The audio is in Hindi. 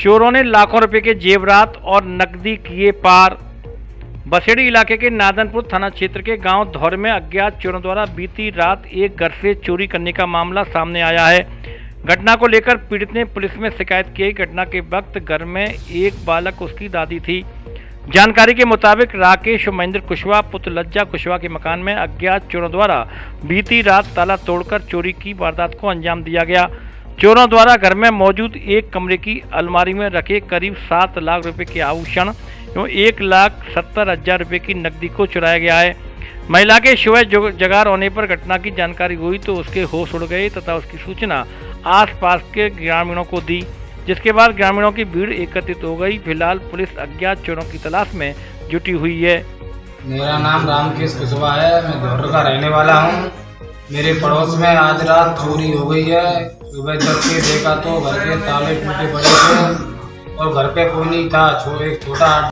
चोरों ने लाखों रुपए के जेवरात और नकदी किए पार। बसेड़ी इलाके के नादनपुर थाना क्षेत्र के गांव धौर में अज्ञात चोरों द्वारा बीती रात एक घर से चोरी करने का मामला सामने आया है। घटना को लेकर पीड़ित ने पुलिस में शिकायत की। घटना के वक्त घर में एक बालक उसकी दादी थी। जानकारी के मुताबिक राकेश और महेंद्र कुशवाहा पुत्र लज्जा कुशवाहा के मकान में अज्ञात चोरों द्वारा बीती रात ताला तोड़कर चोरी की वारदात को अंजाम दिया गया। चोरों द्वारा घर में मौजूद एक कमरे की अलमारी में रखे करीब 7 लाख रुपए के आभूषण एवं 1,70,000 रुपए की नकदी को चुराया गया है। महिला के सुबह जगार होने पर घटना की जानकारी हुई तो उसके होश उड़ गए तथा उसकी सूचना आसपास के ग्रामीणों को दी, जिसके बाद ग्रामीणों की भीड़ एकत्रित हो गई। फिलहाल पुलिस अज्ञात चोरों की तलाश में जुटी हुई है। मेरा नाम राकेश कुशवाहा है, मैं धौर का रहने वाला हूँ। मेरे पड़ोस में आज रात चोरी हो गई है। सुबह जब के देखा तो घर के ताले टूटे पड़े थे और घर पे कोई नहीं था। एक छोटा